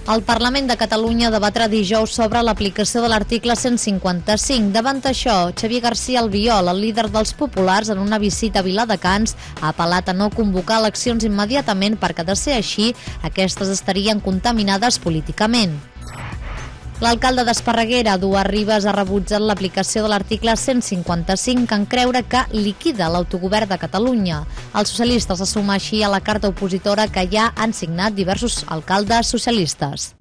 El Parlament de Catalunya debatrà dijous sobre l'aplicació de l'article 155. Davant això, Xavier García Albiol, el líder dels populars, en una visita a Viladecans, ha apel·lat a no convocar eleccions immediatament perquè, de ser així, aquestes estarien contaminades políticament. L'alcalde d'Esparreguera, Eduard Ribas, ha rebutjat l'aplicació de l'article 155 en creure que liquida l'autogovern de Catalunya. Els socialistes se sumen així a la carta opositora que ja han signat diversos alcaldes socialistes.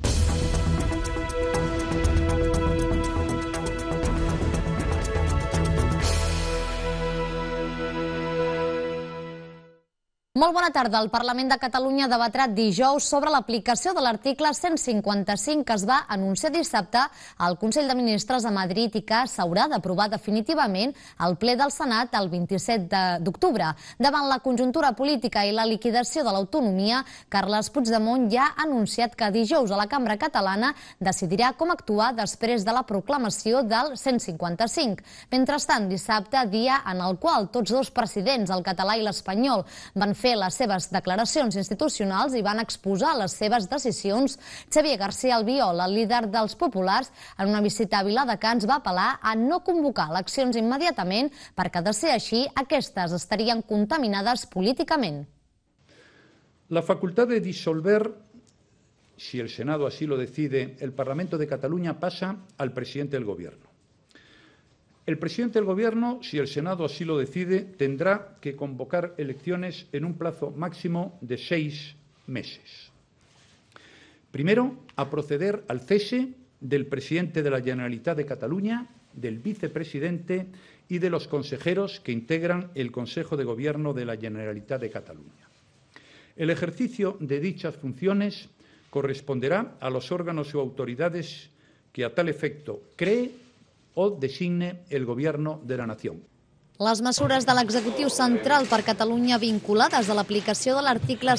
Molt bona tarda. El Parlament de Catalunya debatrà dijous sobre l'aplicació de l'article 155 que es va anunciar dissabte al Consell de Ministres a Madrid i que s'haurà d'aprovar definitivament al ple del Senat el 27 d'octubre. Davant la conjuntura política i la liquidació de l'autonomia, Carles Puigdemont ja ha anunciat que dijous a la Cambra Catalana decidirà com actuar després de la proclamació del 155. Mentrestant, dissabte, dia en el qual tots dos presidents, el català i l'espanyol, van fer les seves declaracions institucionals i van exposar les seves decisions, Xavier García Albiol, el líder dels populars, en una visita a Viladecans va apel·lar a no convocar eleccions immediatament perquè, de ser així, aquestes estarien contaminades políticament. La facultad de disolver, si el Senado así lo decide, el Parlamento de Cataluña pasa al presidente del Gobierno. El presidente del Gobierno, si el Senado así lo decide, tendrá que convocar elecciones en un plazo máximo de 6 meses. Primero, a proceder al cese del presidente de la Generalitat de Cataluña, del vicepresidente y de los consejeros que integran el Consejo de Gobierno de la Generalitat de Cataluña. El ejercicio de dichas funciones corresponderá a los órganos o autoridades que a tal efecto cree o designe el Gobierno de la Nación. Les mesures de l'executiu central per Catalunya vinculades a l'aplicació de l'article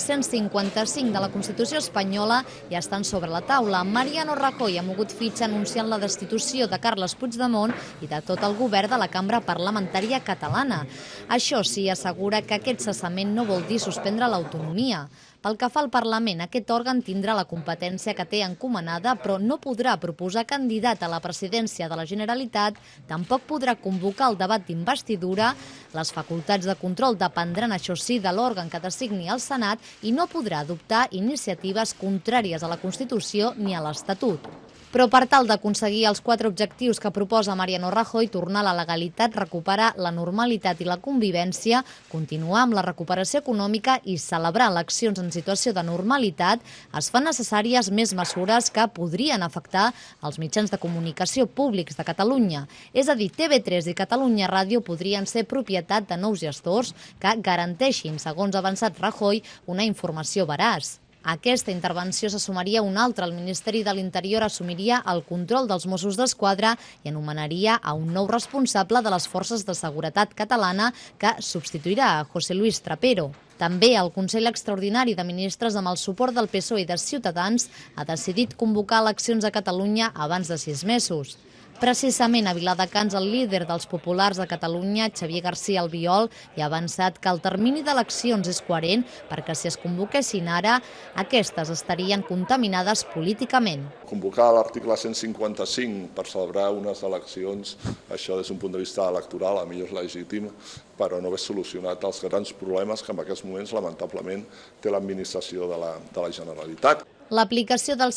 155 de la Constitució espanyola ja estan sobre la taula. Mariano Rajoy ha mogut fitxa anunciant la destitució de Carles Puigdemont i de tot el govern de la cambra parlamentària catalana. Això sí, assegura que aquest cessament no vol dir suspendre l'autonomia. Pel que fa al Parlament, aquest òrgan tindrà la competència que té encomanada, però no podrà proposar candidat a la presidència de la Generalitat, tampoc podrà convocar el debat d'investidura, les facultats de control dependran, això sí, de l'òrgan que designi el Senat i no podrà adoptar iniciatives contràries a la Constitució ni a l'Estatut. Però per tal d'aconseguir els 4 objectius que proposa Mariano Rajoy, tornar a la legalitat, recuperar la normalitat i la convivència, continuar amb la recuperació econòmica i celebrar eleccions en situació de normalitat, es fan necessàries més mesures que podrien afectar els mitjans de comunicació públics de Catalunya. És a dir, TV3 i Catalunya Ràdio podrien ser propietat de nous gestors que garanteixin, segons ha avançat Rajoy, una informació veraç. A aquesta intervenció se sumaria una altra. El Ministeri de l'Interior assumiria el control dels Mossos d'Esquadra i anomenaria a un nou responsable de les forces de seguretat catalana que substituirà a José Luis Trapero. També el Consell Extraordinari de Ministres, amb el suport del PSOE i de Ciutadans, ha decidit convocar eleccions a Catalunya abans de 6 mesos. Precisament a Viladecans, el líder dels populars de Catalunya, Xavier García Albiol, ja ha avançat que el termini d'eleccions és coherent perquè si es convoquessin ara, aquestes estarien contaminades políticament. Convocar l'article 155 per celebrar unes eleccions, això des d'un punt de vista electoral, a millor és legítim, però no haver solucionat els grans problemes que en aquests moments, lamentablement, té l'administració de la Generalitat. L'aplicació del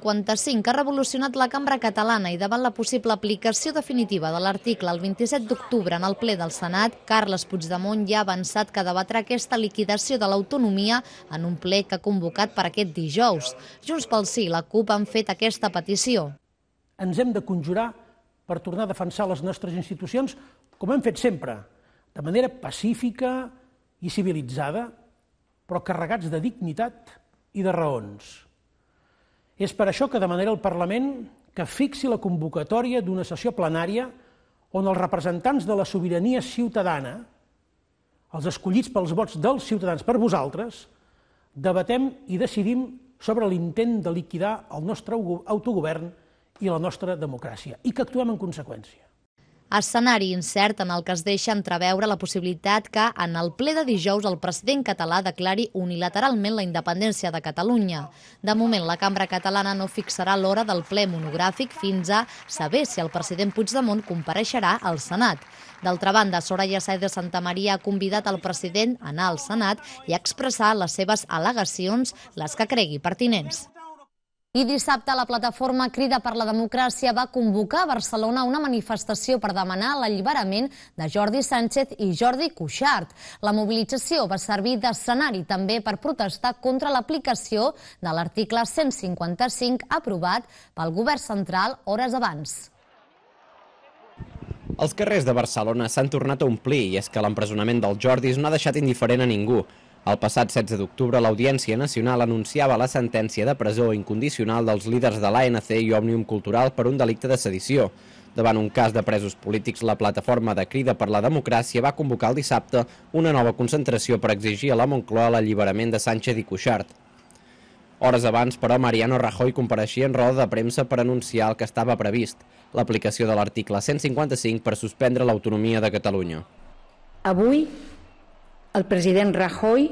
155 ha revolucionat la cambra catalana i davant la possible aplicació definitiva de l'article el 27 d'octubre en el ple del Senat, Carles Puigdemont ja ha avançat que debatrà aquesta liquidació de l'autonomia en un ple que ha convocat per aquest dijous. Junts pel Sí i la CUP han fet aquesta petició. Ens hem de conjurar per tornar a defensar les nostres institucions com hem fet sempre, de manera pacífica i civilitzada, però carregats de dignitat i de raons. És per això que demanaré al Parlament que fixi la convocatòria d'una sessió plenària on els representants de la sobirania ciutadana, els escollits pels vots dels ciutadans per vosaltres, debatem i decidim sobre l'intent de liquidar el nostre autogovern i la nostra democràcia, i que actuem en conseqüència. Escenari incert en el que es deixa entreveure la possibilitat que en el ple de dijous el president català declari unilateralment la independència de Catalunya. De moment, la cambra catalana no fixarà l'hora del ple monogràfic fins a saber si el president Puigdemont compareixerà al Senat. D'altra banda, Soraya Sáenz de Santamaría ha convidat el president a anar al Senat i a expressar les seves al·legacions, les que cregui pertinents. I dissabte la plataforma Crida per la Democràcia va convocar a Barcelona una manifestació per demanar l'alliberament de Jordi Sánchez i Jordi Cuixart. La mobilització va servir d'escenari també per protestar contra l'aplicació de l'article 155 aprovat pel govern central hores abans. Els carrers de Barcelona s'han tornat a omplir i és que l'empresonament del Jordis no ha deixat indiferent a ningú. El passat 16 d'octubre, l'Audiència Nacional anunciava la sentència de presó incondicional dels líders de l'ANC i Òmnium Cultural per un delicte de sedició. Davant un cas de presos polítics, la plataforma de Crida per la Democràcia va convocar el dissabte una nova concentració per exigir a la Moncloa l'alliberament de Sánchez i Cuixart. Hores abans, però, Mariano Rajoy compareixia en roda de premsa per anunciar el que estava previst, l'aplicació de l'article 155 per suspendre l'autonomia de Catalunya. Avui, el president Rajoy,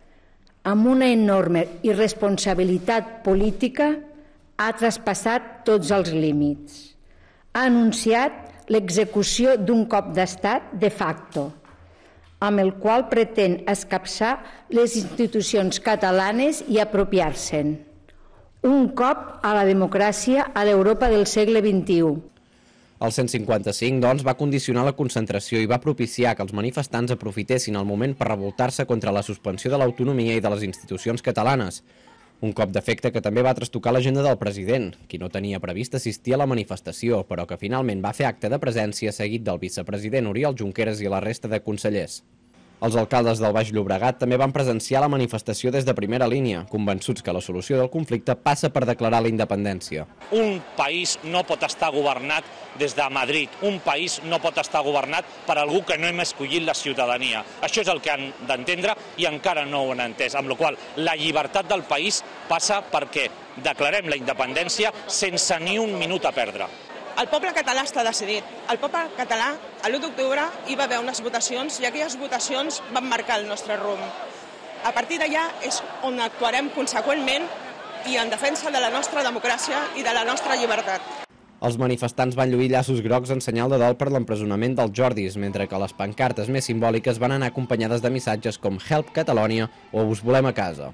amb una enorme irresponsabilitat política, ha traspassat tots els límits. Ha anunciat l'execució d'un cop d'estat de facto, amb el qual pretén escapçar les institucions catalanes i apropiar-se'n. Un cop a la democràcia a l'Europa del segle XXI. El 155, doncs, va condicionar la concentració i va propiciar que els manifestants aprofitessin el moment per revoltar-se contra la suspensió de l'autonomia i de les institucions catalanes. Un cop d'efecte que també va trastocar l'agenda del president, qui no tenia previst assistir a la manifestació, però que finalment va fer acte de presència seguit del vicepresident Oriol Junqueras i la resta de consellers. Els alcaldes del Baix Llobregat també van presenciar la manifestació des de primera línia, convençuts que la solució del conflicte passa per declarar la independència. Un país no pot estar governat des de Madrid, un país no pot estar governat per algú que no hem escollit la ciutadania. Això és el que han d'entendre i encara no ho han entès, amb la qual cosa la llibertat del país passa perquè declarem la independència sense ni un minut a perdre. El poble català està decidit. El poble català, l'1 d'octubre, hi va haver unes votacions i aquelles votacions van marcar el nostre rumb. A partir d'allà és on actuarem conseqüentment i en defensa de la nostra democràcia i de la nostra llibertat. Els manifestants van lluir llaços grocs en senyal de dol per l'empresonament dels Jordis, mentre que les pancartes més simbòliques van anar acompanyades de missatges com Help Catalonia o Us volem a casa.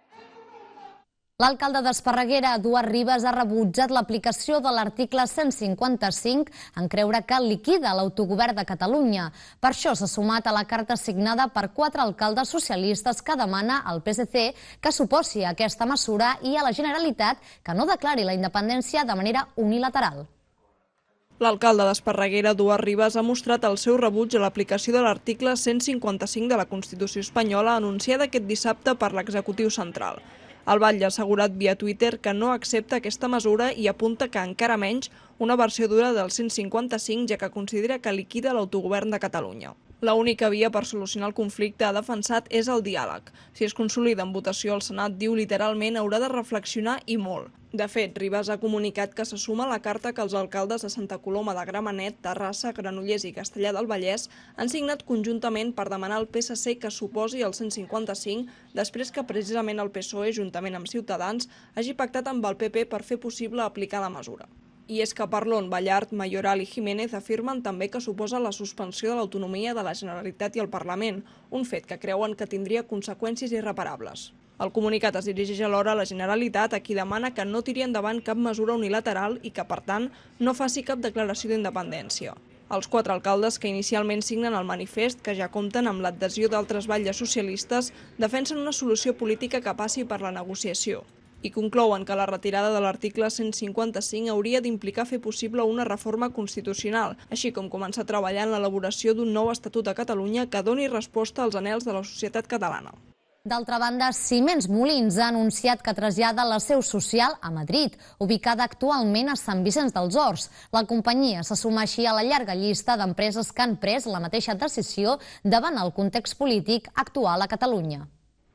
L'alcalde d'Esparreguera, Eduard Ribas, ha rebutjat l'aplicació de l'article 155 en creure que liquida l'autogovern de Catalunya. Per això s'ha sumat a la carta signada per 4 alcaldes socialistes que demana al PSC que s'oposi a aquesta mesura i a la Generalitat que no declari la independència de manera unilateral. L'alcalde d'Esparreguera, Eduard Ribas, ha mostrat el seu rebuig a l'aplicació de l'article 155 de la Constitució espanyola anunciada aquest dissabte per l'Executiu Central. El batlle ha assegurat via Twitter que no accepta aquesta mesura i apunta que encara menys una versió dura del 155, ja que considera que liquida l'autogovern de Catalunya. L'única via per solucionar el conflicte, ha defensat, és el diàleg. Si es consolida en votació al Senat, diu literalment, haurà de reflexionar i molt. De fet, Ribas ha comunicat que se suma a la carta que els alcaldes de Santa Coloma de Gramenet, Terrassa, Granollers i Castellar del Vallès han signat conjuntament per demanar al PSC que s'oposi al 155 després que precisament el PSOE, juntament amb Ciutadans, hagi pactat amb el PP per fer possible aplicar la mesura. I és que Parlon, Ballart, Mayoral i Jiménez afirmen també que suposa la suspensió de l'autonomia de la Generalitat i el Parlament, un fet que creuen que tindria conseqüències irreparables. El comunicat es dirigeix alhora a la Generalitat, a qui demana que no tiri endavant cap mesura unilateral i que, per tant, no faci cap declaració d'independència. Els 4 alcaldes que inicialment signen el manifest, que ja compten amb l'adhesió d'altres batlles socialistes, defensen una solució política que passi per la negociació i conclouen que la retirada de l'article 155 hauria d'implicar fer possible una reforma constitucional, així com començar a treballar en l'elaboració d'un nou Estatut de Catalunya que doni resposta als anhels de la societat catalana. D'altra banda, Siemens Molins ha anunciat que trasllada la seu social a Madrid, ubicada actualment a Sant Vicenç dels Horts. La companyia se suma així a la llarga llista d'empreses que han pres la mateixa decisió davant el context polític actual a Catalunya.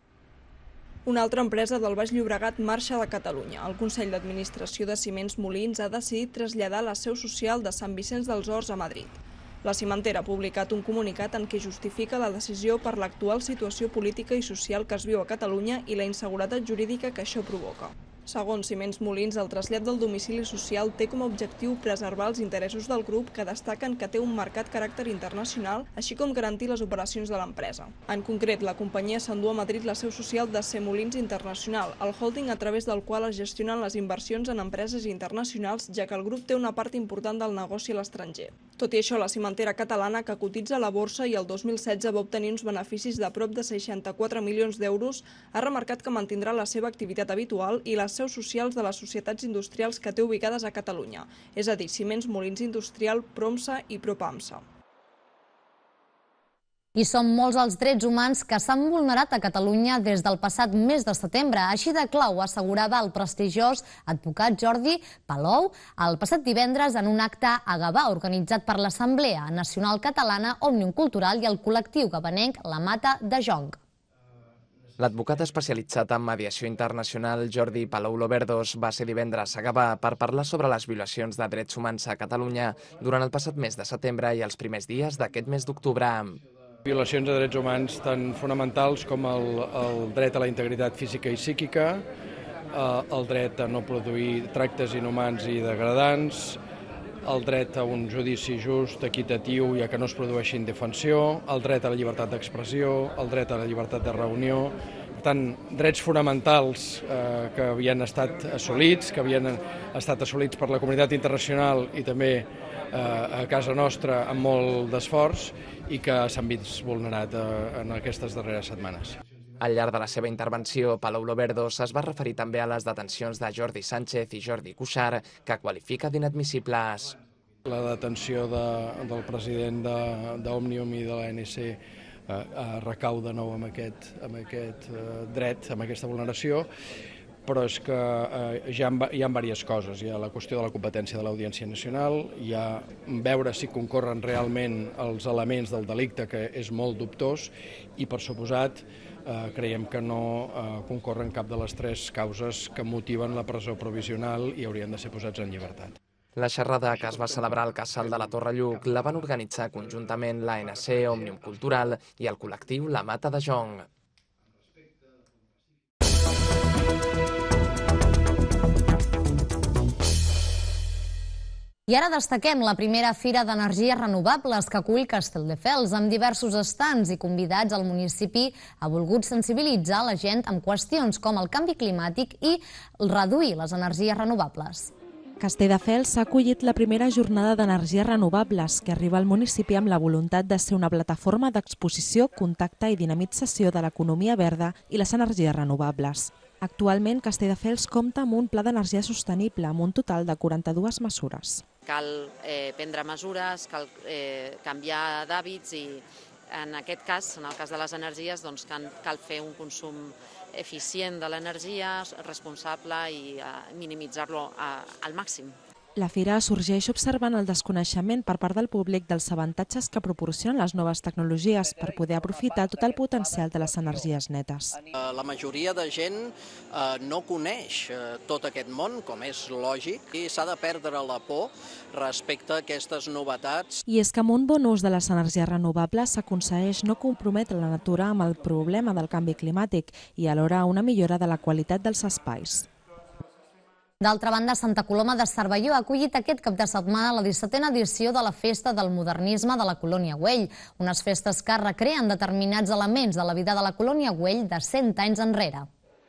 Una altra empresa del Baix Llobregat marxa de Catalunya. El Consell d'Administració de Siemens Molins ha decidit traslladar la seu social de Sant Vicenç dels Horts a Madrid. La cimentera ha publicat un comunicat en què justifica la decisió per l'actual situació política i social que es viu a Catalunya i la inseguretat jurídica que això provoca. Segons Ciments Molins, el trasllat del domicili social té com a objectiu preservar els interessos del grup, que destaquen que té un marcat caràcter internacional, així com garantir les operacions de l'empresa. En concret, la companyia s'endú a Madrid la seu social de C. Molins Internacional, el holding a través del qual es gestionen les inversions en empreses internacionals, ja que el grup té una part important del negoci a l'estranger. Tot i això, la cimentera catalana, que cotitza a la borsa i el 2016 va obtenir uns beneficis de prop de 64 milions d'euros, ha remarcat que mantindrà la seva activitat habitual i les seus socials de les societats industrials que té ubicades a Catalunya, és a dir, Ciments Molins Industrial, Promsa i Propamsa. I són molts els drets humans que s'han vulnerat a Catalunya des del passat mes de setembre. Així de clar ho assegurava el prestigiós advocat Jordi Palou el passat divendres en un acte a Gavà organitzat per l'Assemblea Nacional Catalana, Òmnium Cultural i el col·lectiu gavanenc La Mata de Jonc. L'advocat especialitzat en mediació internacional Jordi Palou Loverdos va ser divendres a Gavà per parlar sobre les violacions de drets humans a Catalunya durant el passat mes de setembre i els primers dies d'aquest mes d'octubre. Violacions de drets humans tan fonamentals com el dret a la integritat física i psíquica, el dret a no produir tractes inhumans i degradants, el dret a un judici just, equitatiu i a que no es produeixi indefensió, el dret a la llibertat d'expressió, el dret a la llibertat de reunió. Per tant, drets fonamentals que havien estat assolits, per la comunitat internacional i també a casa nostra amb molt d'esforç i que s'han vist vulnerat en aquestes darreres setmanes. Al llarg de la seva intervenció, Palou Loverdos es va referir també a les detencions de Jordi Sánchez i Jordi Cuixart, que qualifica d'inadmissibles. La detenció del president d'Òmnium i de l'ANC recau de nou amb aquest dret, amb aquesta vulneració, però és que hi ha diverses coses. Hi ha la qüestió de la competència de l'Audiència Nacional, hi ha veure si concorren realment els elements del delicte, que és molt dubtós, i per suposat creiem que no concorren cap de les tres causes que motiven la presó provisional i haurien de ser posats en llibertat. La xerrada, que es va celebrar al Casal de la Torre Lluc, la van organitzar conjuntament l'ANC, Òmnium Cultural i el col·lectiu La Mata de Jonc. I ara destaquem la primera Fira d'Energies Renovables que acull Castelldefels, amb diversos estants i convidats al municipi ha volgut sensibilitzar la gent amb qüestions com el canvi climàtic i reduir les energies renovables. Castelldefels s'ha acollit la primera jornada d'energies renovables que arriba al municipi amb la voluntat de ser una plataforma d'exposició, contacte i dinamització de l'economia verda i les energies renovables. Actualment, Castelldefels compta amb un pla d'energia sostenible amb un total de 42 mesures. Cal prendre mesures, cal canviar d'hàbits i en aquest cas, en el cas de les energies, cal fer un consum eficient de l'energia, responsable i minimitzar-lo al màxim. La fira sorgeix observant el desconeixement per part del públic dels avantatges que proporcionen les noves tecnologies per poder aprofitar tot el potencial de les energies netes. La majoria de gent no coneix tot aquest món, com és lògic, i s'ha de perdre la por respecte a aquestes novetats. I és que amb un bon ús de les energies renovables s'aconsegueix no comprometre la natura amb el problema del canvi climàtic i alhora una millora de la qualitat dels espais. D'altra banda, Santa Coloma de Cervelló ha acollit aquest cap de setmana la 17a edició de la Festa del Modernisme de la Colònia Güell, unes festes que recreen determinats elements de la vida de la Colònia Güell de 100 anys enrere.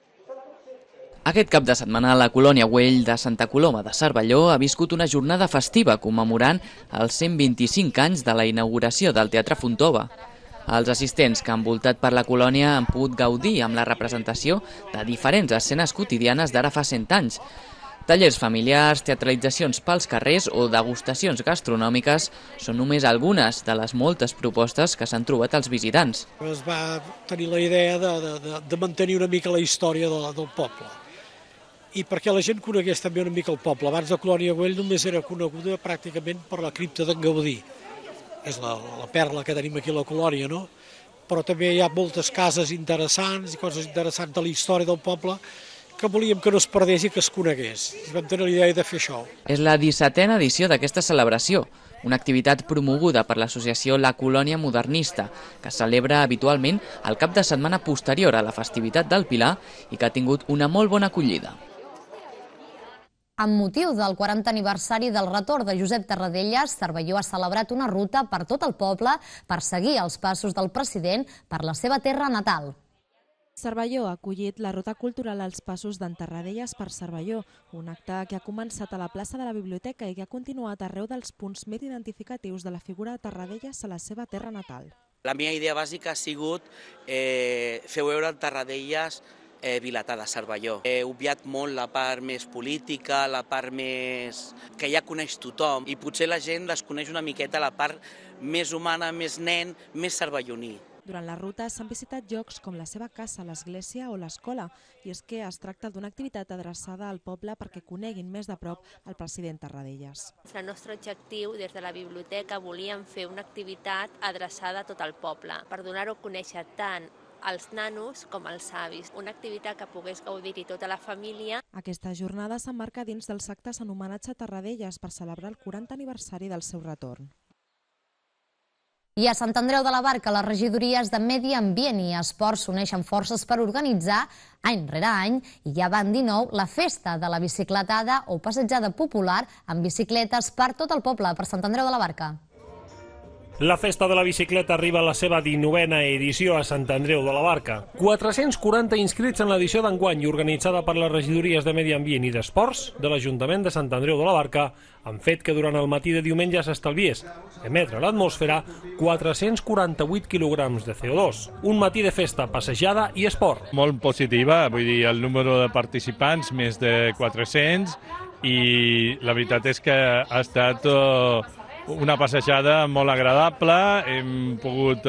Aquest cap de setmana, la Colònia Güell de Santa Coloma de Cervelló ha viscut una jornada festiva commemorant els 125 anys de la inauguració del Teatre Fontova. Els assistents que han voltat per la colònia han pogut gaudir amb la representació de diferents escenes quotidianes d'ara fa 100 anys. Tallers familiars, teatralitzacions pels carrers o degustacions gastronòmiques són només algunes de les moltes propostes que s'han trobat als visitants. Es va tenir la idea de mantenir una mica la història del poble i perquè la gent conegués també una mica el poble. Abans la Colònia Güell només era coneguda pràcticament per la cripta d'en Gaudí. És la perla que tenim aquí a la colònia, no? Però també hi ha moltes cases interessants i coses interessants de la història del poble que volíem que no es perdés i que es conegués. I vam tenir l'idea de fer això. És la 17a edició d'aquesta celebració, una activitat promoguda per l'associació La Colònia Modernista, que es celebra habitualment el cap de setmana posterior a la festivitat del Pilar i que ha tingut una molt bona acollida. Amb motiu del 40 aniversari del retorn de Josep Tarradellas, Cervelló ha celebrat una ruta per tot el poble per seguir els passos del president per la seva terra natal. Cervelló ha acollit la ruta cultural als passos d'en Tarradellas per Cervelló, un acte que ha començat a la plaça de la Biblioteca i que ha continuat arreu dels punts més identificatius de la figura de Tarradellas a la seva terra natal. La meva idea bàsica ha sigut fer veure el Tarradellas vilatà de Cervelló. He obviat molt la part més política, la part més que ja coneix tothom, i potser la gent desconeix una miqueta la part més humana, més nen, més cervelloní. Durant la ruta s'han visitat llocs com la seva casa, l'església o l'escola, i és que es tracta d'una activitat adreçada al poble perquè coneguin més de prop el president Tarradellas. El nostre objectiu, des de la biblioteca, volíem fer una activitat adreçada a tot el poble, per donar-ho a conèixer tant als nanos com als avis, una activitat que pogués gaudir-hi tota la família. Aquesta jornada s'emmarca dins dels actes en homenatge a Tarradellas per celebrar el 40 aniversari del seu retorn. I a Sant Andreu de la Barca, les regidories de Medi Ambient i Esports s'uneixen forces per organitzar, any rere any, i ja van 19, la festa de la bicicletada o passejada popular amb bicicletes per tot el poble, per Sant Andreu de la Barca. La Festa de la Bicicleta arriba a la seva 19a edició a Sant Andreu de la Barca. 440 inscrits en l'edició d'enguany, organitzada per les regidories de Medi Ambient i d'Esports de l'Ajuntament de Sant Andreu de la Barca, han fet que durant el matí de diumenge s'estalviés emetre a l'atmosfera 448 quilograms de CO2. Un matí de festa, passejada i esport. Molt positiva, vull dir, el número de participants, més de 400, i la veritat és que ha estat una passejada molt agradable. Hem pogut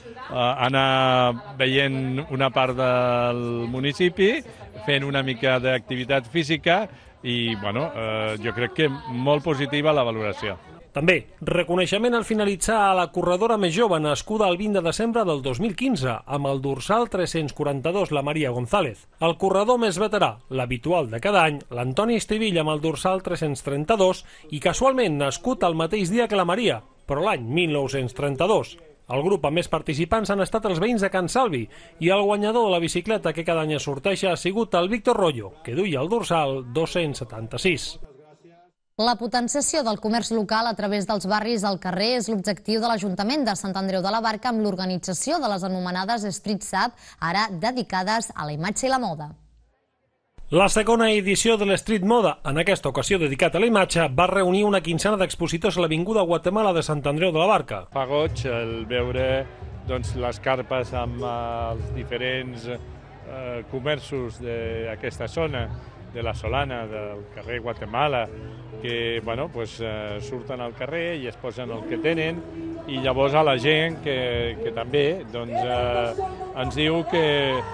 anar veient una part del municipi, fent una mica d'activitat física i bueno, jo crec que molt positiva la valoració. També, reconeixement al finalitzar a la corredora més jove nascuda el 20 de desembre del 2015, amb el dorsal 342, la Maria González. El corredor més veterà, l'habitual de cada any, l'Antoni Estivill, amb el dorsal 332, i casualment nascut el mateix dia que la Maria, però l'any 1932. El grup amb més participants han estat els veïns de Can Salvi, i el guanyador de la bicicleta que cada any es sorteja ha sigut el Víctor Rollo, que duia el dorsal 276. La potenciació del comerç local a través dels barris al carrer és l'objectiu de l'Ajuntament de Sant Andreu de la Barca amb l'organització de les anomenades Street Sap, ara dedicades a la imatge i la moda. La segona edició de l'Street Moda, en aquesta ocasió dedicat a la imatge, va reunir una quinzena d'expositors a l'Avinguda Guatemala de Sant Andreu de la Barca. Fa goig el veure les carpes amb els diferents comerços d'aquesta zona, de la Solana, del carrer Guatemala, que surten al carrer i es posen el que tenen, i llavors a la gent que també ens diu que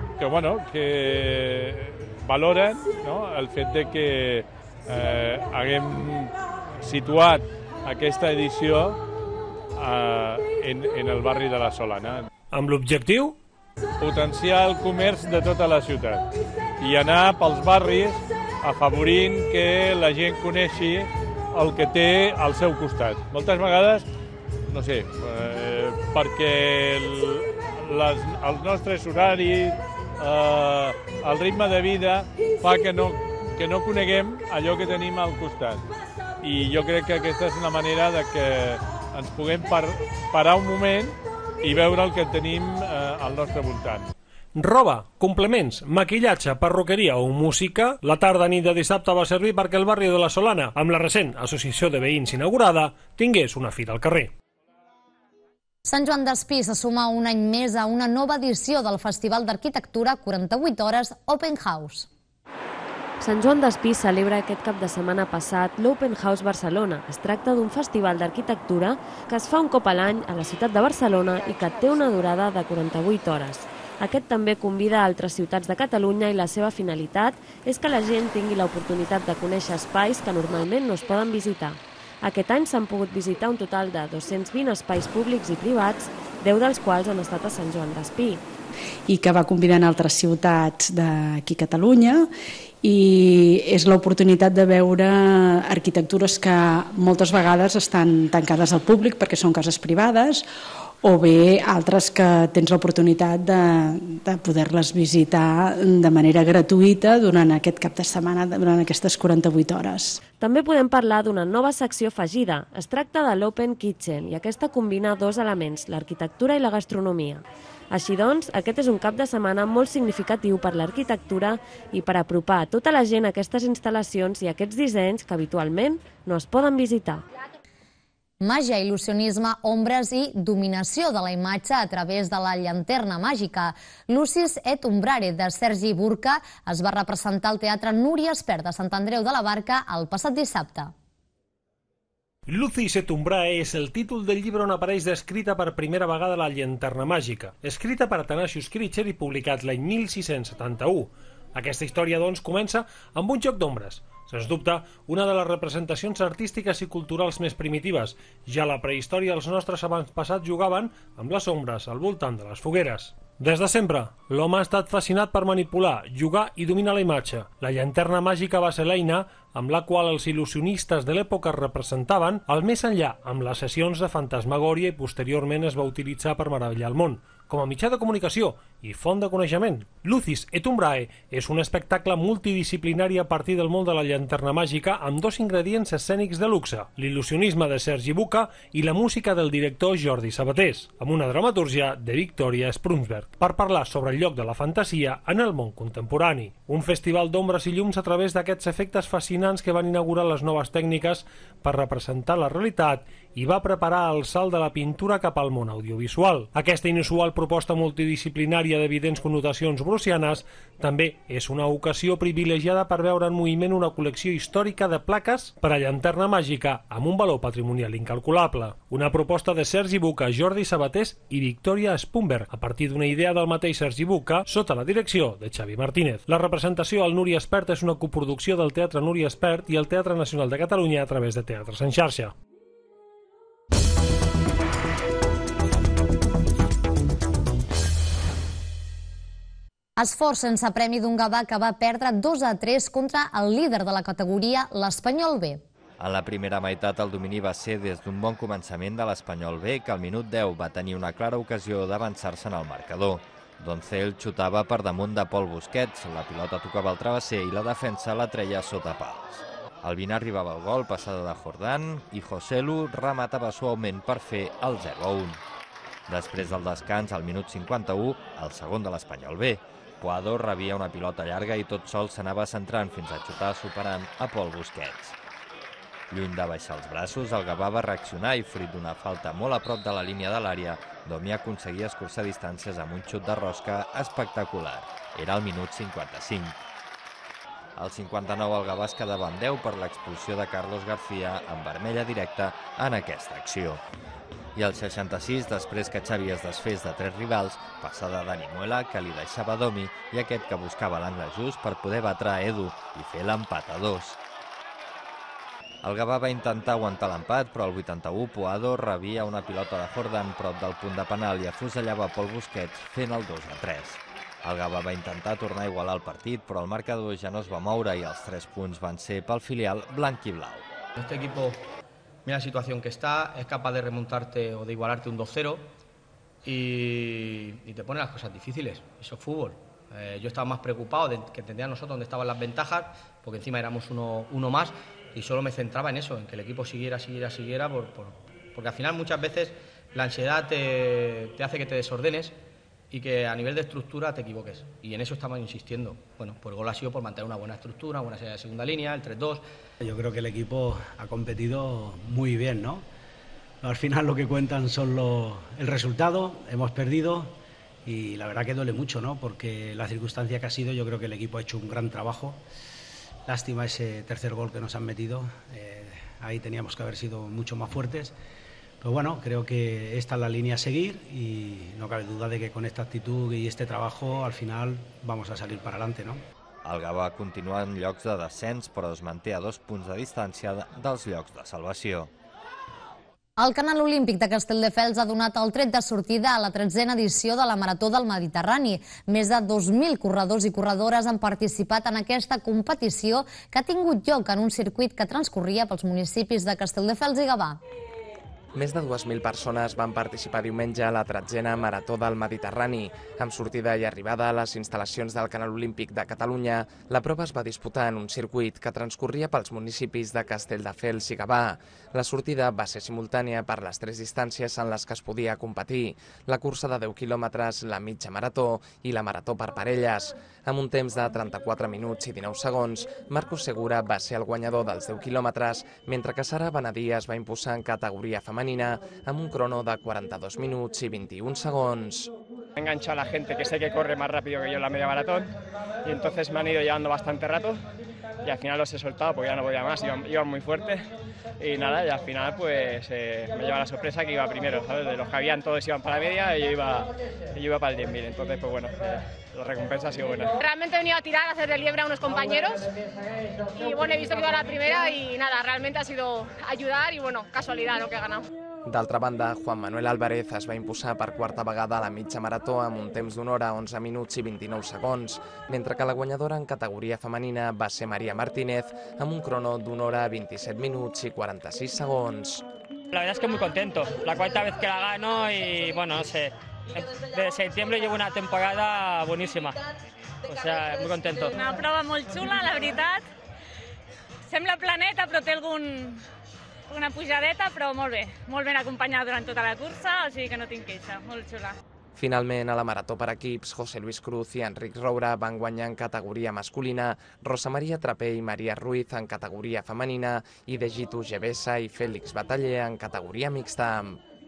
valoren el fet de que haguem situat aquesta edició en el barri de la Solana. Amb l'objectiu? Potenciar el comerç de tota la ciutat i anar pels barris afavorint que la gent coneixi el que té al seu costat. Moltes vegades, no sé, perquè els nostres horaris, el ritme de vida fa que no coneguem allò que tenim al costat. I jo crec que aquesta és una manera de que ens puguem parar un moment i veure el que tenim al nostre voltant. Roba, complements, maquillatge, perruqueria o música, la tarda-nit de dissabte va servir perquè el barri de la Solana, amb la recent associació de veïns inaugurada, tingués una fira al carrer. Sant Joan d'Espí se suma un any més a una nova edició del Festival d'Arquitectura 48 hores Open House. Sant Joan d'Espí celebra aquest cap de setmana passat l'Open House Barcelona. Es tracta d'un festival d'arquitectura que es fa un cop a l'any a la ciutat de Barcelona i que té una durada de 48 hores. Aquest també convida a altres ciutats de Catalunya i la seva finalitat és que la gent tingui l'oportunitat de conèixer espais que normalment no es poden visitar. Aquest any s'han pogut visitar un total de 220 espais públics i privats, 10 dels quals han estat a Sant Joan d'Espí. i que va convidant altres ciutats d'aquí a Catalunya, i és l'oportunitat de veure arquitectures que moltes vegades estan tancades al públic perquè són cases privades, o bé altres que tens l'oportunitat de poder-les visitar de manera gratuïta durant aquest cap de setmana, durant aquestes 48 hores. També podem parlar d'una nova secció afegida. Es tracta de l'Open Kitchen i aquesta combina dos elements, l'arquitectura i la gastronomia. Així doncs, aquest és un cap de setmana molt significatiu per l'arquitectura i per apropar tota la gent a aquestes instal·lacions i aquests dissenys que habitualment no es poden visitar. Màgia, il·lusionisme, ombres i dominació de la imatge a través de la llanterna màgica. Lucis et Umbrare, de Sergi Burka, es va representar al Teatre Núria Espert de Sant Andreu de la Barca el passat dissabte. Lucis et Umbrare és el títol del llibre on apareix descrita per primera vegada la llanterna màgica, escrita per Athanasius Kircher i publicat l'any 1671. Aquesta història, doncs, comença amb un joc d'ombres. Sens dubte, una de les representacions artístiques i culturals més primitives. Ja a la prehistòria els nostres avantpassats jugaven amb les ombres al voltant de les fogueres. Des de sempre, l'home ha estat fascinat per manipular, jugar i dominar la imatge. La llanterna màgica va ser l'eina amb la qual els il·lusionistes de l'època representaven el més enllà amb les sessions de fantasmagòria i posteriorment es va utilitzar per meravellar el món, com a mitjà de comunicació i font de coneixement. Lucis et Umbrare és un espectacle multidisciplinari a partir del món de la llanterna màgica amb dos ingredients escènics de luxe, l'il·lusionisme de Sergi Burka i la música del director Jordi Sabatés, amb una dramatúrgia de Victoria Sprungsberg, per parlar sobre el lloc de la fantasia en el món contemporani. Un festival d'ombres i llums a través d'aquests efectes fascinants que van inaugurar les noves tècniques per representar la realitat i va preparar el salt de la pintura cap al món audiovisual. Aquesta inusual proposta multidisciplinària d'evidents connotacions brucianes també és una ocasió privilegiada per veure en moviment una col·lecció històrica de plaques per a llanterna màgica amb un valor patrimonial incalculable. Una proposta de Sergi Burka, Jordi Sabatés i Victoria Sprungsberg, a partir d'una idea del mateix Sergi Burka, sota la direcció de Xavi Martínez. La representació al Núria Espert és una coproducció del Teatre Núria Espert i el Teatre Nacional de Catalunya a través de Teatres en Xarxa. Esforç sense premi d'un Gavà que va perdre 2-3 contra el líder de la categoria, l'Espanyol B. En la primera meitat el domini va ser des d'un bon començament de l'Espanyol B, que al minut 10 va tenir una clara ocasió d'avançar-se en el marcador. Doncel xutava per damunt de Pol Busquets, la pilota tocava al travesser i la defensa la treia sota pals. Al 20 arribava el gol, passada de Jordán, i Joselu rematava suaument per fer el 0-1. Després del descans, al minut 51, el segon de l'Espanyol B. Puado rebia una pilota llarga i tot sol s'anava centrant fins a xutar superant a Pol Busquets. Lluny de baixar els braços, el Gavà va reaccionar i, fruit d'una falta molt a prop de la línia de l'àrea, Domi aconseguia escurçar distàncies amb un xut de rosca espectacular. Era al minut 55. Al 59 el Gavà es quedava amb 10 per l'expulsió de Carlos García amb vermella directa en aquesta acció. I al 66, després que Xavi es desfés de 3 rivals, passada Dani Muela, que li deixava Domi, i aquest que buscava l'angle just per poder batre a Edu i fer l'empat a 2. El Gavà va intentar aguantar l'empat, però al 81 Puado rebia una pilota de Jordán prop del punt de penal i afusellava Pol Busquets fent el 2-3. El Gavà va intentar tornar a igualar el partit, però el marcador ja no es va moure i els 3 punts van ser pel filial blanc i blau. Este equipo, mira la situación que está, es capaz de remontarte o de igualarte un 2-0 y te pone las cosas difíciles. Eso es fútbol. Yo estaba más preocupado de que entendían nosotros dónde estaban las ventajas, porque encima éramos uno más, y solo me centraba en eso, en que el equipo siguiera, porque al final muchas veces la ansiedad te hace que te desordenes y que a nivel de estructura te equivoques. Y en eso estamos insistiendo. Bueno, pues el gol ha sido por mantener una buena estructura, una buena segunda línea, el 3-2. Yo creo que el equipo ha competido muy bien, ¿no? Al final lo que cuentan son el resultado, hemos perdido y la verdad que duele mucho, ¿no? Porque la circunstancia que ha sido, yo creo que el equipo ha hecho un gran trabajo. Lástima ese tercer gol que nos han metido, ahí teníamos que haber sido mucho más fuertes. Pero bueno, creo que esta es la línea a seguir y no cabe duda de que con esta actitud y este trabajo al final vamos a salir para adelante, ¿no? El Gavà continua en llocs de descens, però es manté a 2 punts de distància dels llocs de salvació. El Canal Olímpic de Castelldefels ha donat el tret de sortida a la 13a edició de la Marató del Mediterrani. Més de 2.000 corredors i corredores han participat en aquesta competició que ha tingut lloc en un circuit que transcorria pels municipis de Castelldefels i Gavà. Més de 2.000 persones van participar diumenge a la 13a Marató del Mediterrani. Amb sortida i arribada a les instal·lacions del Canal Olímpic de Catalunya, la prova es va disputar en un circuit que transcorria pels municipis de Castelldefels i Gavà. La sortida va ser simultània per les 3 distàncies en les que es podia competir: la cursa de 10 quilòmetres, la mitja marató i la marató per parelles. Amb un temps de 34 minuts i 19 segons, Marcos Segura va ser el guanyador dels 10 quilòmetres, mentre que Sara Benedí es va imposar en categoria femenina amb un crono de 42 minuts i 21 segons. He enganchado a la gente que sé que corre más rápido que yo en la media maratón y entonces me han ido llevando bastante rato y al final los he soltado porque ya no podía más, iban muy fuerte y nada, y al final pues me lleva la sorpresa que iba primero, ¿sabes? De los que habían todos iban para la media y yo iba para el 10.000, entonces pues bueno, la recompensa ha sido buena. Realmente he venido a tirar, a hacer de liebre a unos compañeros y bueno, he visto que iba a la primera y nada, realmente ha sido ayudar y bueno, casualidad, ¿no?, que he ganado. D'altra banda, Juan Manuel Álvarez es va imposar per quarta vegada a la mitja marató amb un temps d'1 hora, 11 minuts i 29 segons, mentre que la guanyadora en categoria femenina va ser María Martínez amb un crono d'1 hora, 27 minuts i 46 segons. La verdad es que muy contento, la cuarta vez que la gano y bueno, no sé, desde septiembre llevo una temporada buenísima, o sea, muy contento. Una prova molt xula, la veritat. Sembla planeta, però té una pujadeta, però molt ben acompanyada durant tota la cursa, o sigui que no tinc queixa, molt xula. Finalment, a la marató per equips, José Luis Cruz i Enric Roura van guanyar en categoria masculina, Rosa Maria Trapé i Maria Ruiz en categoria femenina i Dejitu Gebessa i Fèlix Bataller en categoria mixta.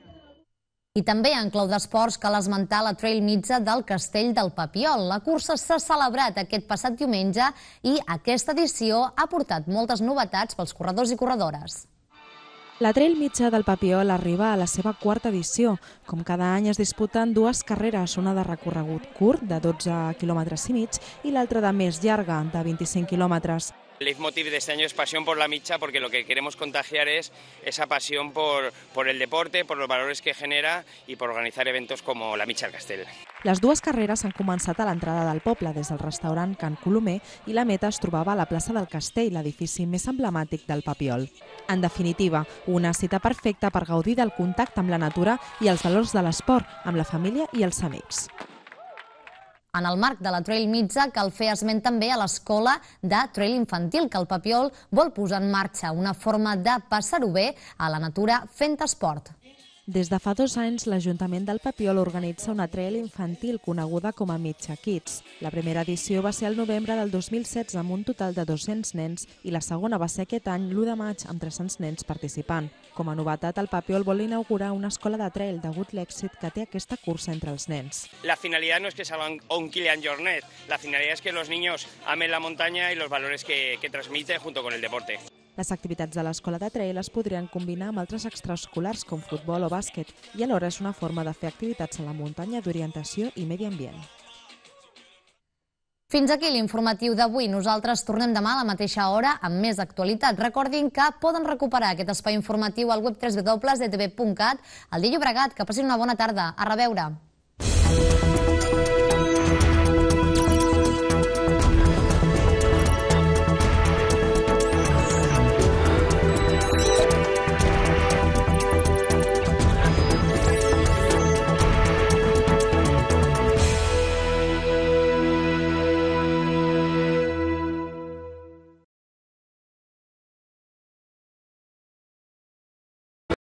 I també en clau d'esports cal esmentar la Trail Mitja del Castell del Papiol. La cursa s'ha celebrat aquest passat diumenge i aquesta edició ha portat moltes novetats pels corredors i corredores. La Trail Mitja del Papiol arriba a la seva 4ª edició. Com cada any es disputen 2 carreres, una de recorregut curt, de 12 quilòmetres i mig, i l'altra de més llarga, de 25 quilòmetres. El leitmotiv de este año es pasión por la mitja, porque lo que queremos contagiar es esa pasión por el deporte, por los valores que genera y por organizar eventos como la Mitja al Castell. Les 2 carreres han començat a l'entrada del poble, des del restaurant Can Colomer, i la meta es trobava a la plaça del Castell, l'edifici més emblemàtic del Papiol. En definitiva, una cita perfecta per gaudir del contacte amb la natura i els valors de l'esport, amb la família i els amics. En el marc de la Trail Mitja cal fer esment també a l'escola de Trail Infantil, que el Papiol vol posar en marxa una forma de passar-ho bé a la natura fent esport. Des de fa 2 anys, l'Ajuntament del Papiol organitza una trail infantil coneguda com a Mitja Kids. La primera edició va ser el novembre del 2016 amb un total de 200 nens i la segona va ser aquest any, l'1 de maig, amb 300 nens participant. Com a novetat, el Papiol vol inaugurar una escola de trail degut l'èxit que té aquesta cursa entre els nens. La finalidad no es que salgan un Kilian Jornet, la finalidad es que los niños amen la montaña y los valores que transmite junto con el deporte. Les activitats de l'escola de trail es podrien combinar amb altres extraescolars com futbol o bàsquet i alhora és una forma de fer activitats a la muntanya d'orientació i medi ambient. Fins aquí l'informatiu d'avui. Nosaltres tornem demà a la mateixa hora amb més actualitat. Recordin que poden recuperar aquest espai informatiu al web www.etv.cat. El dia Llobregat, que passin una bona tarda. A reveure.